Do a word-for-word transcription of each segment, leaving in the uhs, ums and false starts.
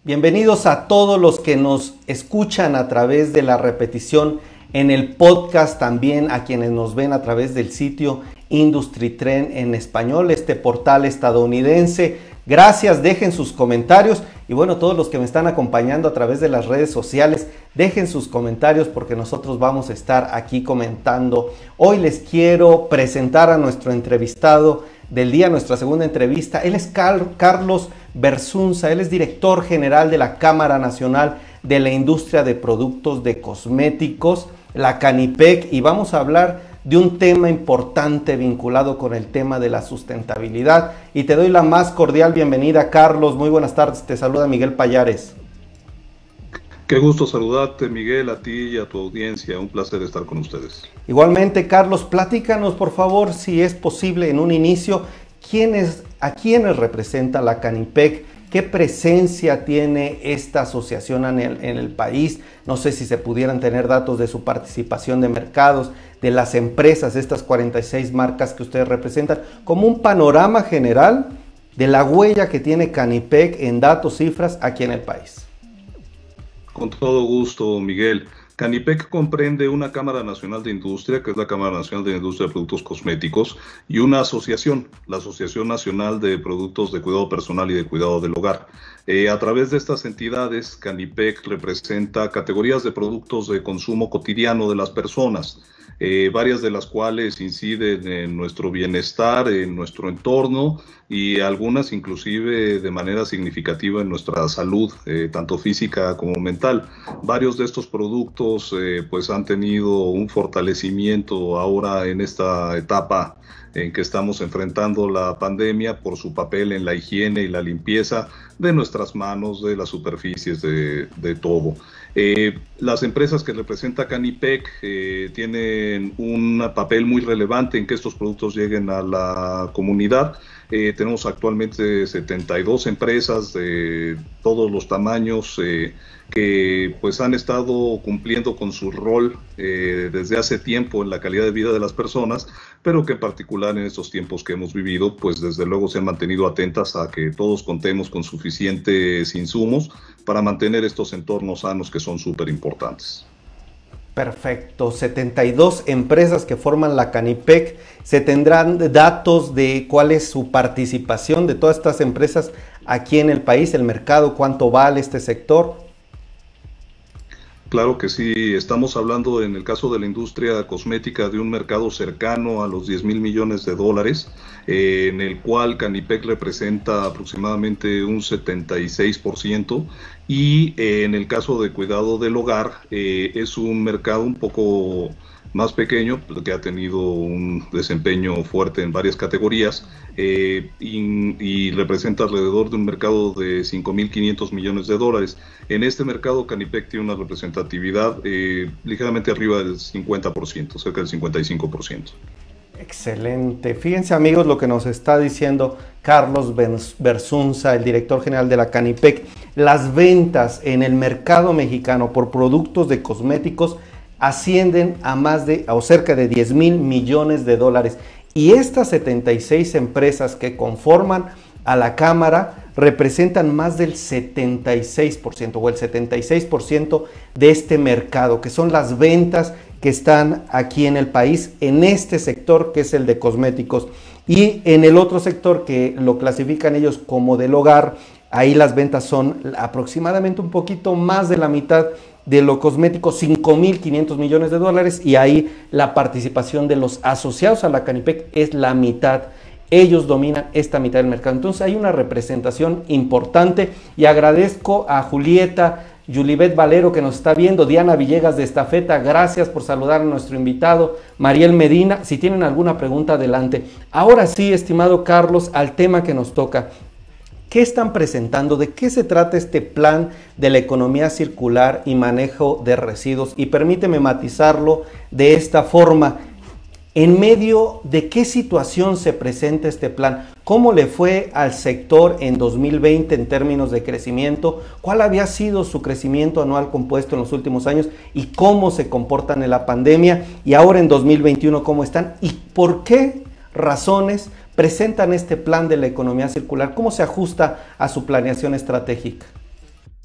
Bienvenidos a todos los que nos escuchan a través de la repetición en el podcast, también a quienes nos ven a través del sitio Industry Trend en español, este portal estadounidense. Gracias, dejen sus comentarios y bueno, todos los que me están acompañando a través de las redes sociales, dejen sus comentarios porque nosotros vamos a estar aquí comentando. Hoy les quiero presentar a nuestro entrevistado del día, nuestra segunda entrevista. Él es Car- Carlos Bersunza, él es director general de la Cámara Nacional de la Industria de Productos de Cosméticos, la CANIPEC, y vamos a hablar de un tema importante vinculado con el tema de la sustentabilidad. Y te doy la más cordial bienvenida, Carlos. Muy buenas tardes, te saluda Miguel Payares. Qué gusto saludarte, Miguel, a ti y a tu audiencia. Un placer estar con ustedes. Igualmente, Carlos, platícanos, por favor, si es posible, en un inicio, ¿quiénes, a quiénes representa la CANIPEC? ¿Qué presencia tiene esta asociación en el, en el país? No sé si se pudieran tener datos de su participación de mercados, de las empresas, estas cuarenta y seis marcas que ustedes representan, como un panorama general de la huella que tiene CANIPEC en datos, cifras aquí en el país. Con todo gusto, Miguel. CANIPEC comprende una Cámara Nacional de Industria, que es la Cámara Nacional de Industria de Productos Cosméticos, y una asociación, la Asociación Nacional de Productos de Cuidado Personal y de Cuidado del Hogar. Eh, a través de estas entidades, CANIPEC representa categorías de productos de consumo cotidiano de las personas, eh, varias de las cuales inciden en nuestro bienestar, en nuestro entorno, y algunas inclusive de manera significativa en nuestra salud, eh, tanto física como mental. Varios de estos productos eh, pues han tenido un fortalecimiento ahora en esta etapa en que estamos enfrentando la pandemia por su papel en la higiene y la limpieza de nuestras manos, de las superficies, de, de todo. Eh, las empresas que representa CANIPEC eh, tienen un papel muy relevante en que estos productos lleguen a la comunidad. Eh, tenemos actualmente setenta y dos empresas de todos los tamaños eh, que pues han estado cumpliendo con su rol eh, desde hace tiempo en la calidad de vida de las personas, pero que en particular en estos tiempos que hemos vivido, pues desde luego se han mantenido atentas a que todos contemos con suficientes insumos para mantener estos entornos sanos que son súper importantes. Perfecto, setenta y dos empresas que forman la CANIPEC. ¿Se tendrán datos de cuál es su participación de todas estas empresas aquí en el país, el mercado, cuánto vale este sector? Claro que sí, estamos hablando en el caso de la industria cosmética de un mercado cercano a los diez mil millones de dólares, eh, en el cual CANIPEC representa aproximadamente un setenta y seis por ciento, y eh, en el caso de cuidado del hogar eh, es un mercado un poco más pequeño, pero que ha tenido un desempeño fuerte en varias categorías eh, y, y representa alrededor de un mercado de cinco mil quinientos millones de dólares. En este mercado CANIPEC tiene una representatividad eh, ligeramente arriba del cincuenta por ciento, cerca del cincuenta y cinco por ciento. Excelente. Fíjense, amigos, lo que nos está diciendo Carlos Bersunza, el director general de la CANIPEC. Las ventas en el mercado mexicano por productos de cosméticos ascienden a más de o cerca de diez mil millones de dólares. Y estas setenta y seis empresas que conforman a la Cámara representan más del setenta y seis por ciento o el setenta y seis por ciento de este mercado, que son las ventas que están aquí en el país, en este sector que es el de cosméticos. Y en el otro sector que lo clasifican ellos como del hogar, ahí las ventas son aproximadamente un poquito más de la mitad de lo cosmético, cinco mil quinientos millones de dólares, y ahí la participación de los asociados a la CANIPEC es la mitad. Ellos dominan esta mitad del mercado. Entonces hay una representación importante y agradezco a Julieta Yulibet Valero que nos está viendo, Diana Villegas de Estafeta, gracias por saludar a nuestro invitado, Mariel Medina. Si tienen alguna pregunta, adelante. Ahora sí, estimado Carlos, al tema que nos toca. ¿Qué están presentando? ¿De qué se trata este plan de la economía circular y manejo de residuos? Y permíteme matizarlo de esta forma. ¿En medio de qué situación se presenta este plan? ¿Cómo le fue al sector en dos mil veinte en términos de crecimiento? ¿Cuál había sido su crecimiento anual compuesto en los últimos años? ¿Y cómo se comportan en la pandemia? Y ahora en dos mil veintiuno, ¿cómo están? ¿Y por qué razones presentan este plan de la economía circular? ¿Cómo se ajusta a su planeación estratégica?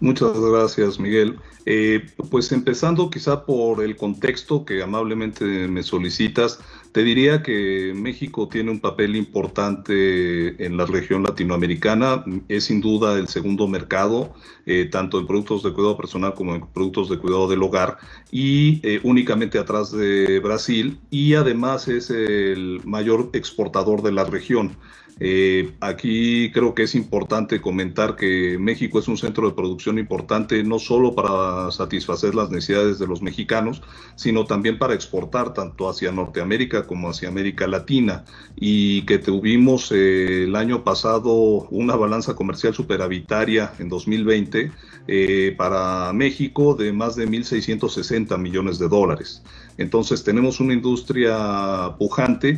Muchas gracias, Miguel. Eh, pues empezando quizá por el contexto que amablemente me solicitas, te diría que México tiene un papel importante en la región latinoamericana. Es sin duda el segundo mercado, eh, tanto en productos de cuidado personal como en productos de cuidado del hogar, y eh, únicamente atrás de Brasil, y además es el mayor exportador de la región. Eh, aquí creo que es importante comentar que México es un centro de producción importante no solo para satisfacer las necesidades de los mexicanos, sino también para exportar tanto hacia Norteamérica como hacia América Latina, y que tuvimos eh, el año pasado una balanza comercial superavitaria en dos mil veinte eh, para México de más de mil seiscientos sesenta millones de dólares. Entonces tenemos una industria pujante.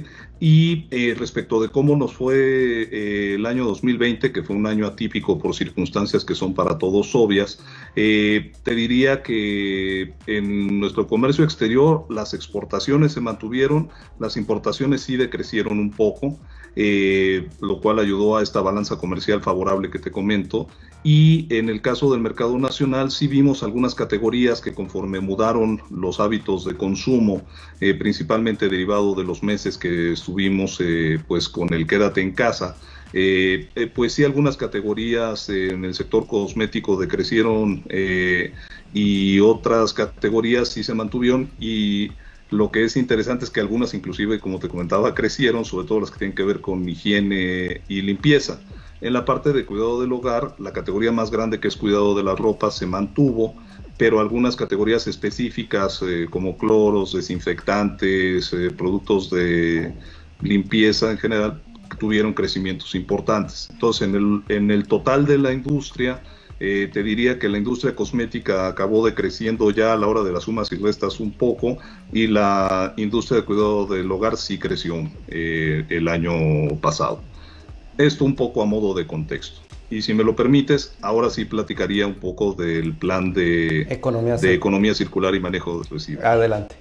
Y eh, respecto de cómo nos fue eh, el año dos mil veinte, que fue un año atípico por circunstancias que son para todos obvias, eh, te diría que en nuestro comercio exterior las exportaciones se mantuvieron, las importaciones sí decrecieron un poco, eh, lo cual ayudó a esta balanza comercial favorable que te comento. Y en el caso del mercado nacional sí vimos algunas categorías que, conforme mudaron los hábitos de consumo, eh, principalmente derivado de los meses que estuvimos eh, pues con el quédate en casa, eh, eh, pues sí, algunas categorías eh, en el sector cosmético decrecieron eh, y otras categorías sí se mantuvieron. Y lo que es interesante es que algunas, inclusive, como te comentaba, crecieron, sobre todo las que tienen que ver con higiene y limpieza. En la parte de cuidado del hogar, la categoría más grande, que es cuidado de la ropa, se mantuvo, pero algunas categorías específicas eh, como cloros, desinfectantes, eh, productos de limpieza en general, tuvieron crecimientos importantes. Entonces, en el, en el total de la industria, eh, te diría que la industria cosmética acabó decreciendo ya a la hora de las sumas y restas un poco, y la industria de cuidado del hogar sí creció eh, el año pasado. Esto un poco a modo de contexto. Y si me lo permites, ahora sí platicaría un poco del plan de economía, de economía circular y manejo de residuos. Adelante.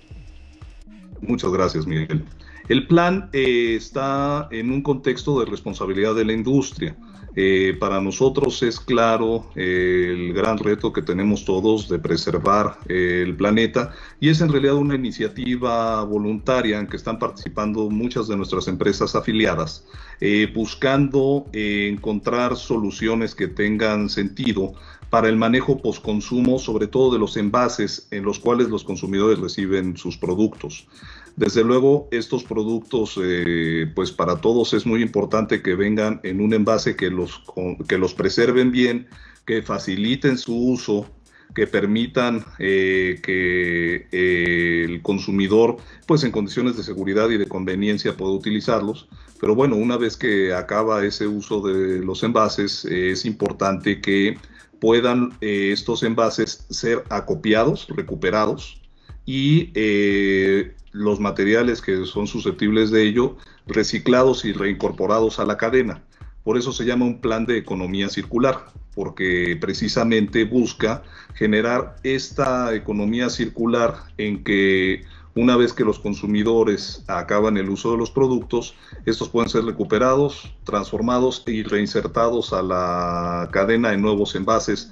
Muchas gracias, Miguel. El plan eh, está en un contexto de responsabilidad de la industria. Eh, para nosotros es claro eh, el gran reto que tenemos todos de preservar eh, el planeta, y es en realidad una iniciativa voluntaria en que están participando muchas de nuestras empresas afiliadas, eh, buscando eh, encontrar soluciones que tengan sentido para el manejo postconsumo, sobre todo de los envases en los cuales los consumidores reciben sus productos. Desde luego, estos productos, eh, pues para todos es muy importante que vengan en un envase que los, que los preserven bien, que faciliten su uso, que permitan eh, que eh, el consumidor, pues en condiciones de seguridad y de conveniencia, pueda utilizarlos. Pero bueno, una vez que acaba ese uso de los envases, eh, es importante que puedan eh, estos envases ser acopiados, recuperados, y eh, los materiales que son susceptibles de ello reciclados y reincorporados a la cadena. Por eso se llama un plan de economía circular, porque precisamente busca generar esta economía circular en que, una vez que los consumidores acaban el uso de los productos, estos pueden ser recuperados, transformados y reinsertados a la cadena en nuevos envases.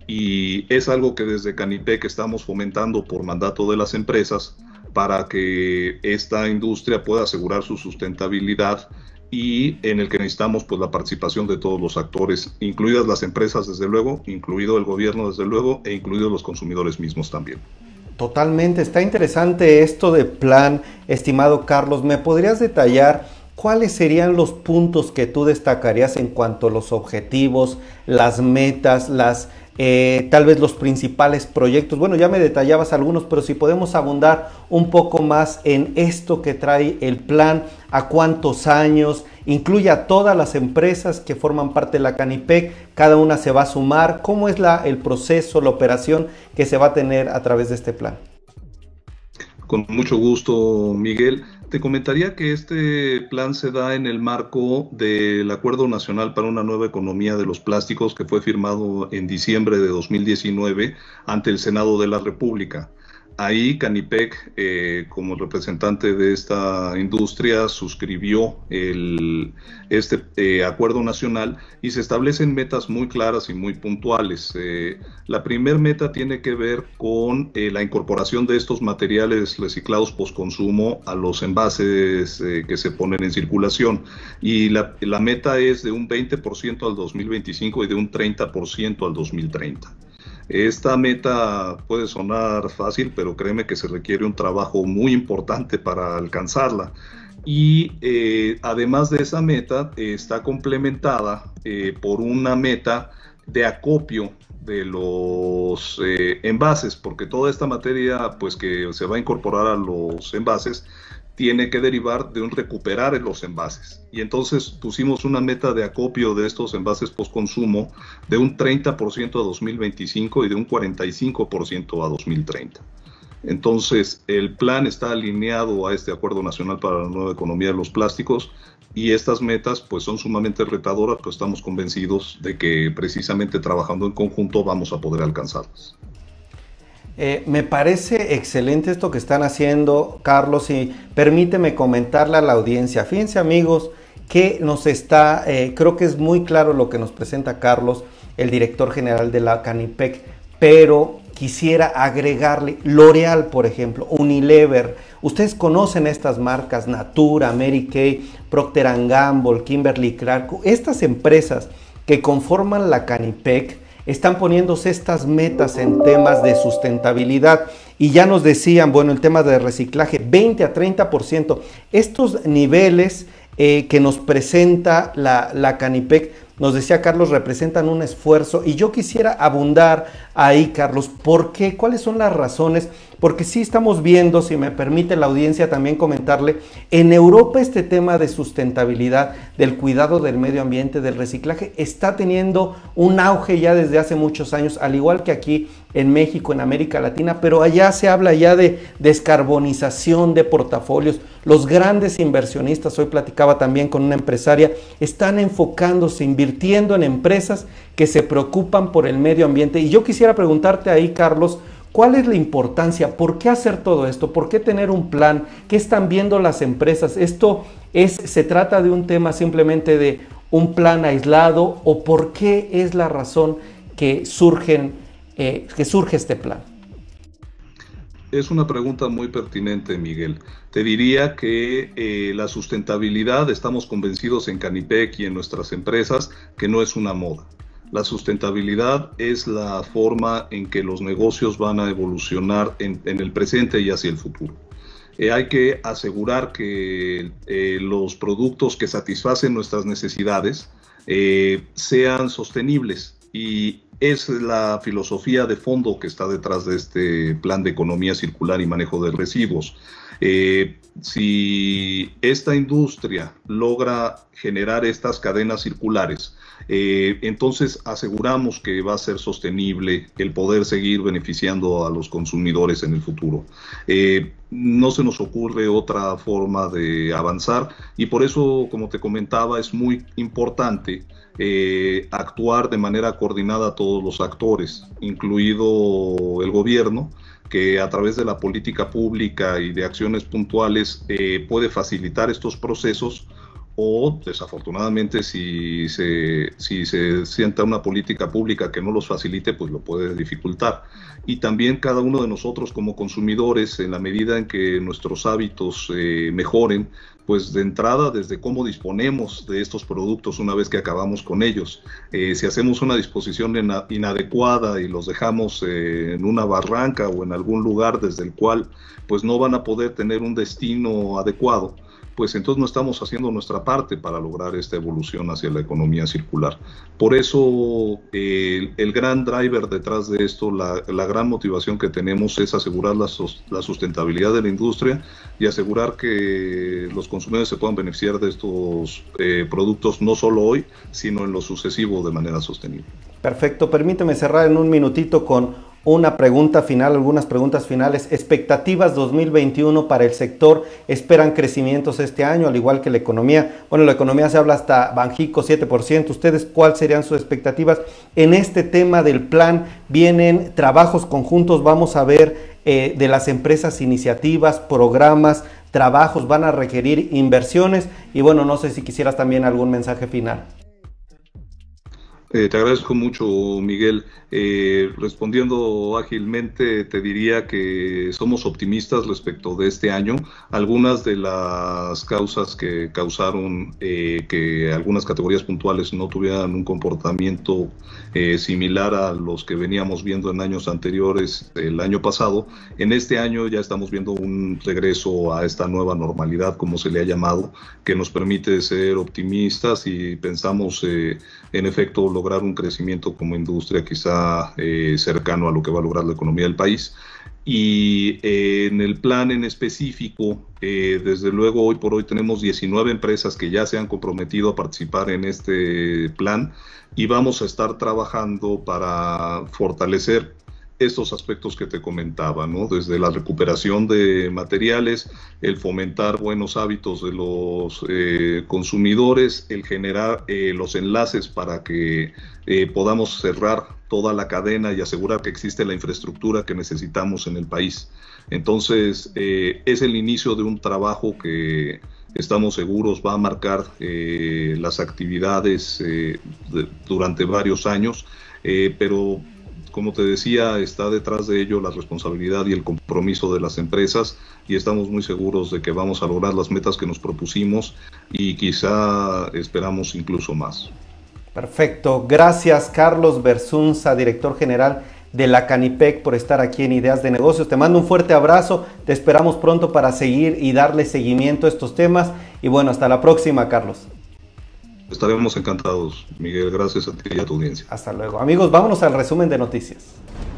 Y es algo que desde Canipec estamos fomentando por mandato de las empresas, para que esta industria pueda asegurar su sustentabilidad, y en el que necesitamos pues la participación de todos los actores, incluidas las empresas desde luego, incluido el gobierno desde luego, e incluidos los consumidores mismos también. Totalmente, está interesante esto de plan, estimado Carlos. ¿Me podrías detallar cuáles serían los puntos que tú destacarías en cuanto a los objetivos, las metas, las eh, tal vez los principales proyectos? Bueno, ya me detallabas algunos, pero si podemos abundar un poco más en esto que trae el plan, a cuántos años, incluye a todas las empresas que forman parte de la Canipec, cada una se va a sumar. ¿Cómo es la, el proceso, la operación que se va a tener a través de este plan? Con mucho gusto, Miguel. Te comentaría que este plan se da en el marco del Acuerdo Nacional para una Nueva Economía de los Plásticos, que fue firmado en diciembre de dos mil diecinueve ante el Senado de la República. ahí Canipec, eh, como representante de esta industria, suscribió el, este eh, acuerdo nacional y se establecen metas muy claras y muy puntuales. Eh, la primer meta tiene que ver con eh, la incorporación de estos materiales reciclados postconsumo a los envases eh, que se ponen en circulación, y la, la meta es de un veinte por ciento al dos mil veinticinco y de un treinta por ciento al dos mil treinta. Esta meta puede sonar fácil, pero créeme que se requiere un trabajo muy importante para alcanzarla. Y eh, además de esa meta, eh, está complementada eh, por una meta de acopio de los eh, envases, porque toda esta materia pues, que se va a incorporar a los envases tiene que derivar de un recuperar los envases. Y entonces pusimos una meta de acopio de estos envases postconsumo de un treinta por ciento a dos mil veinticinco y de un cuarenta y cinco por ciento a dos mil treinta. Entonces, el plan está alineado a este Acuerdo Nacional para la Nueva Economía de los Plásticos, y estas metas pues son sumamente retadoras, pero estamos convencidos de que precisamente trabajando en conjunto vamos a poder alcanzarlas. Eh, me parece excelente esto que están haciendo, Carlos, y permíteme comentarle a la audiencia. Fíjense, amigos, que nos está, eh, creo que es muy claro lo que nos presenta Carlos, el director general de la Canipec, pero quisiera agregarle L'Oreal, por ejemplo, Unilever. Ustedes conocen estas marcas, Natura, Mary Kay, Procter and Gamble, Kimberly Clark. Estas empresas que conforman la Canipec están poniéndose estas metas en temas de sustentabilidad, y ya nos decían, bueno, el tema de reciclaje, veinte a treinta por ciento. Estos niveles eh, que nos presenta la, la Canipec, nos decía Carlos, representan un esfuerzo, y yo quisiera abundar ahí, Carlos, ¿por qué? ¿Cuáles son las razones? Porque sí estamos viendo, si me permite la audiencia también comentarle, en Europa este tema de sustentabilidad, del cuidado del medio ambiente, del reciclaje, está teniendo un auge ya desde hace muchos años, al igual que aquí en México, en América Latina, pero allá se habla ya de descarbonización de portafolios. Los grandes inversionistas, hoy platicaba también con una empresaria, están enfocándose, invirtiendo en empresas que se preocupan por el medio ambiente. Y yo quisiera preguntarte ahí, Carlos, ¿cuál es la importancia? ¿Por qué hacer todo esto? ¿Por qué tener un plan? ¿Qué están viendo las empresas? ¿Esto es, se trata de un tema simplemente de un plan aislado, o por qué es la razón que, surgen, eh, que surge este plan? Es una pregunta muy pertinente, Miguel. Te diría que eh, la sustentabilidad, estamos convencidos en Canipec y en nuestras empresas que no es una moda. La sustentabilidad es la forma en que los negocios van a evolucionar en, en el presente y hacia el futuro. Eh, hay que asegurar que eh, los productos que satisfacen nuestras necesidades eh, sean sostenibles, y es la filosofía de fondo que está detrás de este plan de economía circular y manejo de residuos. Eh, si esta industria logra generar estas cadenas circulares, eh, entonces aseguramos que va a ser sostenible el poder seguir beneficiando a los consumidores en el futuro. Eh, no se nos ocurre otra forma de avanzar, y por eso, como te comentaba, es muy importante eh, actuar de manera coordinada a todos los actores, incluido el gobierno, que a través de la política pública y de acciones puntuales eh, puede facilitar estos procesos, o desafortunadamente si se, si se sienta una política pública que no los facilite, pues lo puede dificultar. Y también cada uno de nosotros como consumidores, en la medida en que nuestros hábitos eh, mejoren, pues de entrada desde cómo disponemos de estos productos una vez que acabamos con ellos. Eh, si hacemos una disposición inadecuada y los dejamos eh, en una barranca o en algún lugar desde el cual pues no van a poder tener un destino adecuado, pues entonces no estamos haciendo nuestra parte para lograr esta evolución hacia la economía circular. Por eso eh, el, el gran driver detrás de esto, la, la gran motivación que tenemos es asegurar la, la sustentabilidad de la industria y asegurar que los consumidores se puedan beneficiar de estos eh, productos no solo hoy, sino en lo sucesivo de manera sostenible. Perfecto, permíteme cerrar en un minutito con una pregunta final, algunas preguntas finales. Expectativas dos mil veintiuno para el sector, ¿esperan crecimientos este año, al igual que la economía? Bueno, la economía se habla hasta Banjico, siete por ciento. ¿Ustedes cuáles serían sus expectativas en este tema del plan? Vienen trabajos conjuntos, vamos a ver eh, de las empresas, iniciativas, programas, trabajos van a requerir inversiones. Y bueno, no sé si quisieras también algún mensaje final. Eh, te agradezco mucho, Miguel. Eh, respondiendo ágilmente, te diría que somos optimistas respecto de este año. Algunas de las causas que causaron eh, que algunas categorías puntuales no tuvieran un comportamiento eh, similar a los que veníamos viendo en años anteriores, el año pasado, en este año ya estamos viendo un regreso a esta nueva normalidad, como se le ha llamado, que nos permite ser optimistas y pensamos eh, en efecto lograr un crecimiento como industria quizá eh, cercano a lo que va a lograr la economía del país. Y eh, en el plan en específico, eh, desde luego hoy por hoy tenemos diecinueve empresas que ya se han comprometido a participar en este plan y vamos a estar trabajando para fortalecer estos aspectos que te comentaba, ¿no? Desde la recuperación de materiales, el fomentar buenos hábitos de los eh, consumidores, el generar eh, los enlaces para que eh, podamos cerrar toda la cadena y asegurar que existe la infraestructura que necesitamos en el país. Entonces, eh, es el inicio de un trabajo que estamos seguros va a marcar eh, las actividades eh, de, durante varios años, eh, pero como te decía, está detrás de ello la responsabilidad y el compromiso de las empresas y estamos muy seguros de que vamos a lograr las metas que nos propusimos y quizá esperamos incluso más. Perfecto. Gracias, Carlos Bersunza, director general de la Canipec, por estar aquí en Ideas de Negocios. Te mando un fuerte abrazo. Te esperamos pronto para seguir y darle seguimiento a estos temas. Y bueno, hasta la próxima, Carlos. Estaremos encantados, Miguel. Gracias a ti y a tu audiencia. Hasta luego. Amigos, vámonos al resumen de noticias.